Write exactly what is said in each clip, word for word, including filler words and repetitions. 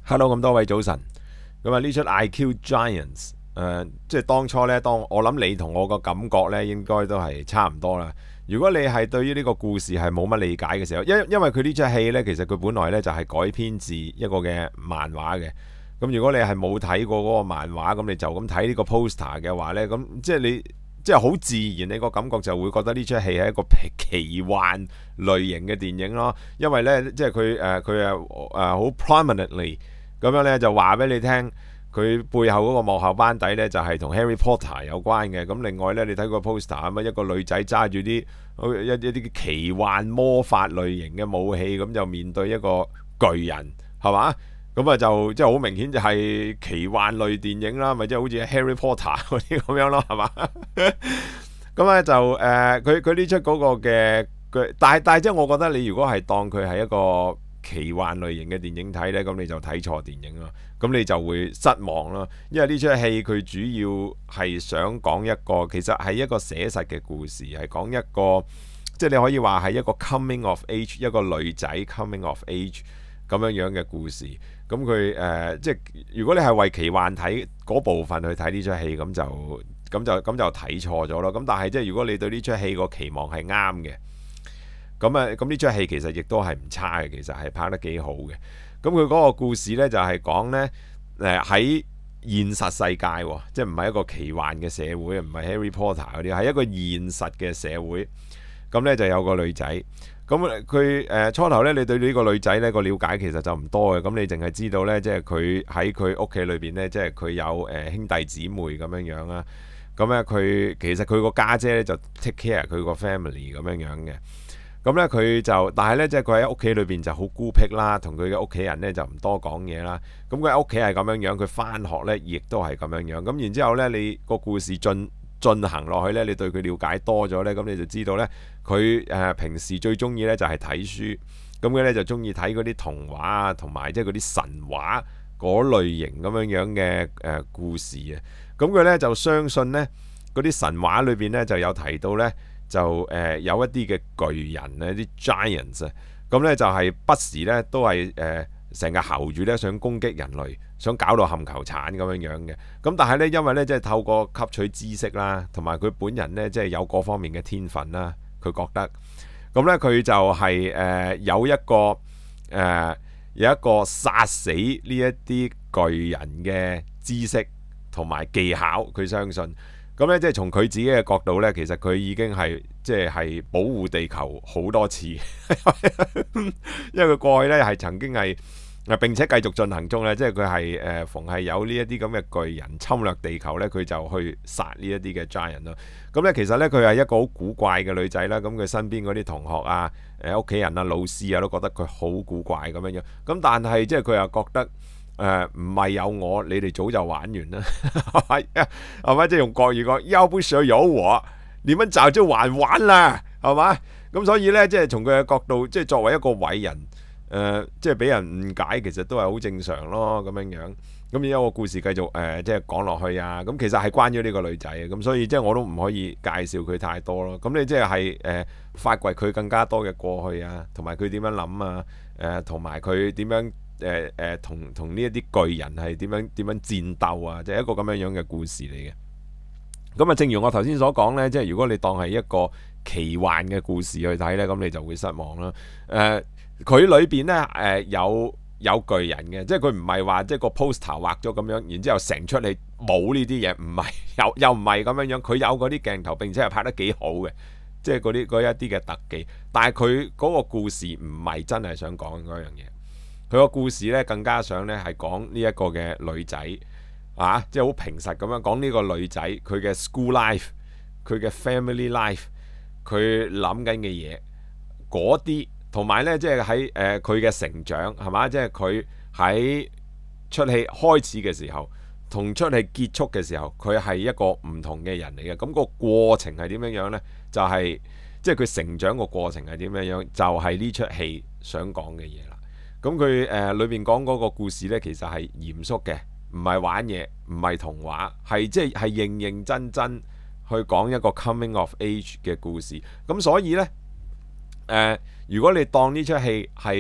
Hello，咁多位早晨。咁啊呢出 I Q Giants，誒、呃，即係當初呢，當我諗你同我個感覺呢，應該都係差唔多啦。如果你係對於呢個故事係冇乜理解嘅時候，因因為佢呢出戲呢，其實佢本來呢就係改編自一個嘅漫畫嘅。咁如果你係冇睇過嗰個漫畫，咁你就咁睇呢個 poster 嘅話呢，咁即係你即係好自然，你個感覺就會覺得呢出戲係一個奇幻類型嘅電影咯。因為呢，即係佢誒佢誒誒好 prominently。咁樣咧就話俾你聽，佢背後嗰個幕後班底咧就係同 Harry Potter 有關嘅。咁另外咧，你睇個 poster 咁啊，一個女仔揸住啲一一啲奇幻魔法類型嘅武器，咁就面對一個巨人，係嘛？咁啊就即係好明顯就係奇幻類電影啦，咪即係好似 Harry Potter 嗰啲咁樣咯，係嘛？咁咧就誒，佢佢呢出嗰個嘅佢，但係但係即係我覺得你如果係當佢係一個奇幻類型嘅電影睇呢，咁你就睇錯電影咯，咁你就會失望咯。因為呢出戲佢主要係想講一個，其實係一個寫實嘅故事，係講一個即係你可以話係一個 coming of age， 一個女仔 coming of age 咁樣樣嘅故事。咁佢誒即係如果你係為奇幻睇嗰部分去睇呢出戲，咁就咁就咁就睇錯咗咯。咁但係即係如果你對呢出戲個期望係啱嘅。咁啊，咁呢出戲其實亦都係唔差嘅，其實係拍得幾好嘅。咁佢嗰個故事呢，就係講呢，誒喺現實世界，即係唔係一個奇幻嘅社會，唔係 Harry Potter 嗰啲，係一個現實嘅社會。咁呢就有個女仔，咁佢誒初頭呢，你對呢個女仔呢個了解其實就唔多嘅。咁你淨係知道呢，即係佢喺佢屋企裏邊呢，即係佢有誒兄弟姊妹咁樣樣啦。咁咧佢其實佢個家姐呢，就 take care 佢個 family 咁樣樣嘅。咁咧佢就，但係咧即係佢喺屋企裏邊就好孤僻啦，同佢嘅屋企人咧就唔多講嘢啦。咁佢喺屋企係咁樣樣，佢翻學咧亦都係咁樣樣。咁然之後咧，你個故事進進行落去咧，你對佢了解多咗咧，咁你就知道咧，佢誒平時最中意咧就係睇書。咁佢咧就中意睇嗰啲童話啊，同埋即係嗰啲神話嗰類型咁樣樣嘅誒故事啊。咁佢咧就相信咧嗰啲神話裏邊咧就有提到咧。就誒、呃、有一啲嘅巨人咧，啲 giants 啊，咁咧就係不時咧都係誒成日候住咧想攻擊人類，想搞到冚球鏟咁樣樣嘅。咁但係咧，因為咧即係透過吸取知識啦，同埋佢本人咧即係有各方面嘅天分啦，佢覺得咁咧佢就係、是、誒、呃、有一個誒、呃、有一個殺死呢一啲巨人嘅知識同埋技巧，佢相信。咁咧，即係從佢自己嘅角度咧，其實佢已經係即係係保護地球好多次，因為佢過去咧係曾經係並且繼續進行中咧，即係佢係誒逢係有呢一啲咁嘅巨人侵略地球咧，佢就去殺呢一啲嘅 giant 咯。咁咧其實咧佢係一個好古怪嘅女仔啦，咁佢身邊嗰啲同學啊、誒屋企人啊、老師啊都覺得佢好古怪咁樣樣。咁但係即係佢又覺得。誒唔係有我，你哋早就玩完啦，係咪？即係用國語講，要不是有我，你們早就玩完啦，係嘛？咁所以呢，即係從佢嘅角度，即係作為一個偉人，誒、呃，即係俾人誤解，其實都係好正常咯，咁樣樣。咁而家個故事繼續誒、呃，即係講落去啊。咁其實係關於呢個女仔嘅，咁所以即係我都唔可以介紹佢太多咯。咁你即係係誒發掘佢更加多嘅過去啊，同埋佢點樣諗啊，誒同埋佢點樣。誒誒同同呢一啲巨人係點樣點樣戰鬥啊，即係一個咁樣樣嘅故事嚟嘅。咁啊，正如我頭先所講呢，即係如果你當係一個奇幻嘅故事去睇呢，咁你就會失望啦。誒、呃，佢裏邊呢，誒、呃、有有巨人嘅，即係佢唔係話即係個 poster 畫咗咁樣，然之後成出嚟冇呢啲嘢，唔係又又唔係咁樣樣，佢有嗰啲鏡頭並且係拍得幾好嘅，即係嗰啲嗰一啲嘅特技。但係佢嗰個故事唔係真係想講嗰樣嘢。佢個故事咧更加想咧係講呢一個嘅女仔啊，即係好平實咁樣講呢個女仔佢嘅 school life，佢嘅 family life，佢諗緊嘅嘢嗰啲，同埋咧即係喺誒佢嘅成長係嘛，即係佢喺出戲開始嘅時候，同出戲結束嘅時候，佢係一個唔同嘅人嚟嘅。咁個過程係點樣樣咧？就係即係佢成長個過程係點樣樣？就係呢出戲想講嘅嘢啦。咁佢誒裏邊講嗰個故事呢，其實係嚴肅嘅，唔係玩嘢，唔係童話，係即係係認認真真去講一個 coming of age 嘅故事。咁所以呢，誒、呃，如果你當呢出戲係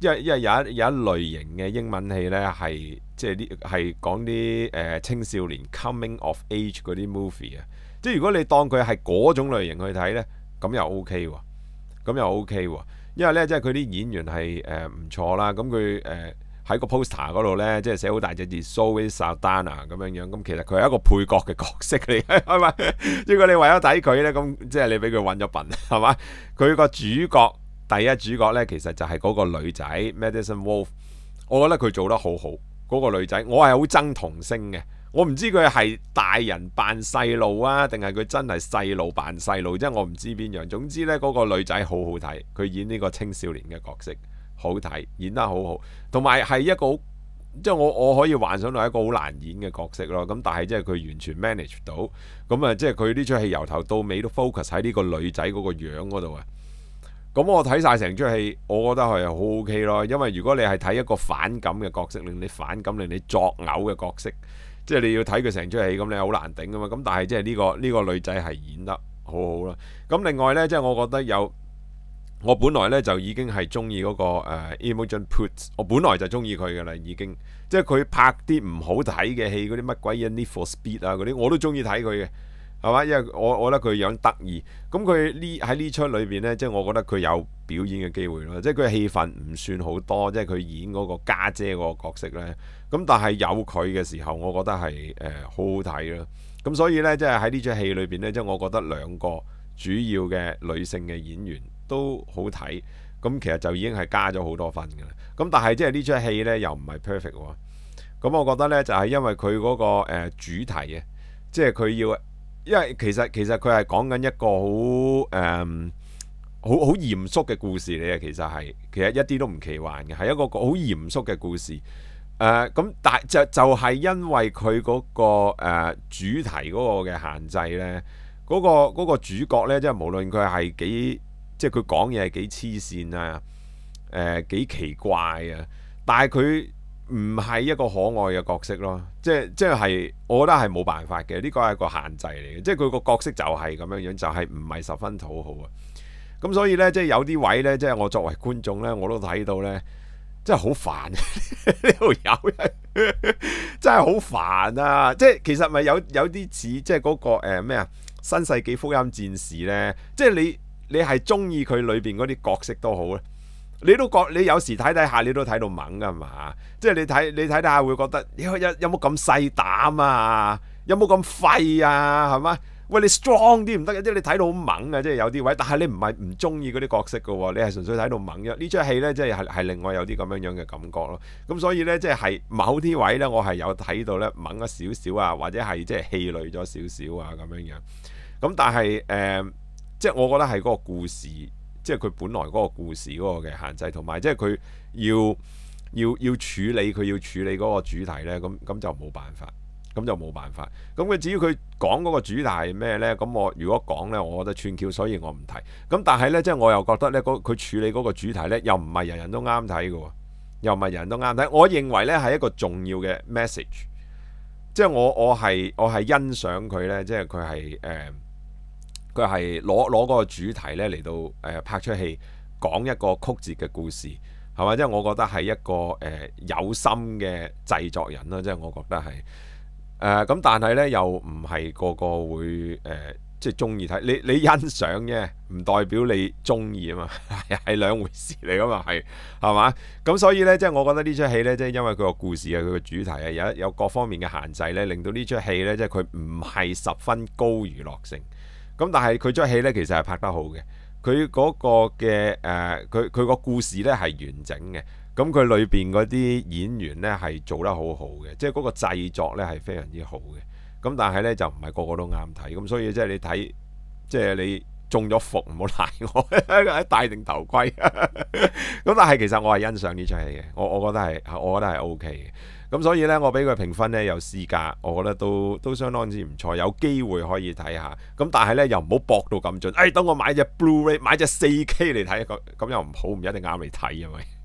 因為因為有一有一類型嘅英文戲呢，係即係啲係講啲誒青少年 coming of age 嗰啲 movie 啊。即係如果你當佢係嗰種類型去睇呢，咁又 OK 喎，咁又 OK 喎。因為呢，即係佢啲演員係誒唔錯啦。咁佢誒喺個 poster 嗰度呢，即係寫好大隻字 Zoe Saldana 咁樣樣。咁其實佢係一個配角嘅角色嚟嘅，係咪？如果你為咗睇佢呢，咁即係你俾佢揾咗笨，係嘛？佢個主角。第一主角呢，其實就係嗰個女仔 Madison Wolf， 我覺得佢做得好好。嗰、嗰個女仔，我係好憎童星嘅。我唔知佢係大人扮細路啊，定係佢真係細路扮細路，即係我唔知邊樣。總之呢，嗰、嗰個女仔好好睇，佢演呢個青少年嘅角色好睇，演得好好，同埋係一個即係我我可以幻想到一個好難演嘅角色咯。咁但係即係佢完全 manage 到，咁啊即係佢呢出戲由頭到尾都 focus 喺呢個女仔嗰個樣嗰度啊。咁我睇晒成出戲，我覺得係好 OK 咯。因為如果你係睇一個反感嘅角色，令你反感、令你作嘔嘅角色，即係你要睇佢成出戲，咁你好難頂噶嘛。咁但係即係呢個呢個女仔係演得好好啦。咁另外呢，即係我覺得有，我本來呢就已經係中意嗰個誒 Imogen Poots， 我本來就中意佢噶啦，已經。即係佢拍啲唔好睇嘅戲，嗰啲乜鬼嘢 Need for Speed 啊嗰啲，我都中意睇佢嘅。係嘛？因為我我覺得佢樣得意，咁佢呢喺呢出裏邊呢，即係我覺得佢有表演嘅機會咯。即係佢戲份唔算好多，即係佢演嗰個家姐嗰個角色呢。咁但係有佢嘅時候，我覺得係誒、呃、好好睇咯。咁所以呢，即係喺呢出戲裏邊呢，即係我覺得兩個主要嘅女性嘅演員都好睇。咁其實就已經係加咗好多分㗎啦。咁但係即係呢出戲呢，又唔係 perfect 喎。咁我覺得呢，就係、是、因為佢嗰、那個、呃、主題啊，即係佢要。因為其實其實佢係講緊一個好誒好好嚴肅嘅故事嚟嘅。其實係其實一啲都唔奇幻嘅，係一個好嚴肅嘅故事。誒、呃、咁但就就係、是、因為佢嗰、那個、呃、主題嗰個嘅限制呢，嗰、那個嗰、那個主角呢，即係無論佢係幾即係佢講嘢係幾黐線啊，誒、呃、幾奇怪啊，但係佢唔係一個可愛嘅角色咯，即係即係，我覺得係冇辦法嘅，呢個係一個限制嚟嘅，即係佢個角色就係咁樣樣，就係唔係十分討好啊。咁所以呢，即係有啲位呢，即係我作為觀眾呢，我都睇到呢，真係好煩呢度有，真係好煩啊！即係其實咪有有啲似即係嗰個誒咩啊新世紀福音戰士呢，即係你你係中意佢裏邊嗰啲角色都好咧。你都覺你有時睇睇下，你都睇到懵噶嘛？即係你睇你睇睇下會覺得有有有冇咁細膽啊？有冇咁廢啊？係嘛？喂，你 strong 啲唔得嘅，即係你睇到好懵啊！即係有啲位，但係你唔係唔中意嗰啲角色噶喎，你係純粹睇到懵啫。呢出戲呢，即係係係令我有啲咁樣樣嘅感覺咯。咁所以呢，即係係某啲位呢，我係有睇到呢懵咗少少啊，或者係即係氣餒咗少少啊咁樣樣。咁但係誒、呃，即係我覺得係嗰個故事。即係佢本來嗰個故事嗰個嘅限制，同埋即係佢要要要處理佢要處理嗰個主題呢，咁咁就冇辦法，咁就冇辦法。咁佢至於佢講嗰個主題係咩呢？咁我如果講呢，我覺得串橋，所以我唔提。咁但係呢，即係我又覺得呢，佢處理嗰個主題呢，又唔係人人都啱睇嘅，又唔係人人都啱睇。我認為呢係一個重要嘅 message，即係我我係我係欣賞佢呢，即係佢係誒。佢係攞攞嗰個主題咧嚟到誒、呃、拍出戲，講一個曲折嘅故事，係嘛？即係我覺得係一個誒、呃、有心嘅製作人啦，即係我覺得係誒咁，但係咧又唔係個個會誒、呃、即係中意睇。你你欣賞啫，唔代表你中意啊嘛，係兩回事嚟噶嘛，係係嘛？咁所以咧，即係我覺得呢出戲咧，即係因為佢個故事啊，佢個主題啊，有有各方面嘅限制咧，令到呢出戲咧，即係佢唔係十分高娛樂性。咁但係佢出戲呢，其實係拍得好嘅。佢嗰個嘅誒，佢佢個故事呢係完整嘅。咁佢裏邊嗰啲演員呢係做得好好嘅，即係嗰個製作呢係非常之好嘅。咁但係呢，就唔係個個都啱睇。咁所以即係你睇，即係你中咗伏唔好賴我，戴定頭盔。咁但係其實我係欣賞呢出戲嘅，我我覺得係，我覺得係 O K 嘅。咁所以呢，我俾佢評分呢有 C 加，我覺得都都相當之唔錯，有機會可以睇下。咁但係呢，又唔好搏到咁盡，誒、哎、等我買隻 Blu-ray 買隻四 K 嚟睇，咁咁又唔好，唔一定啱你睇，因為。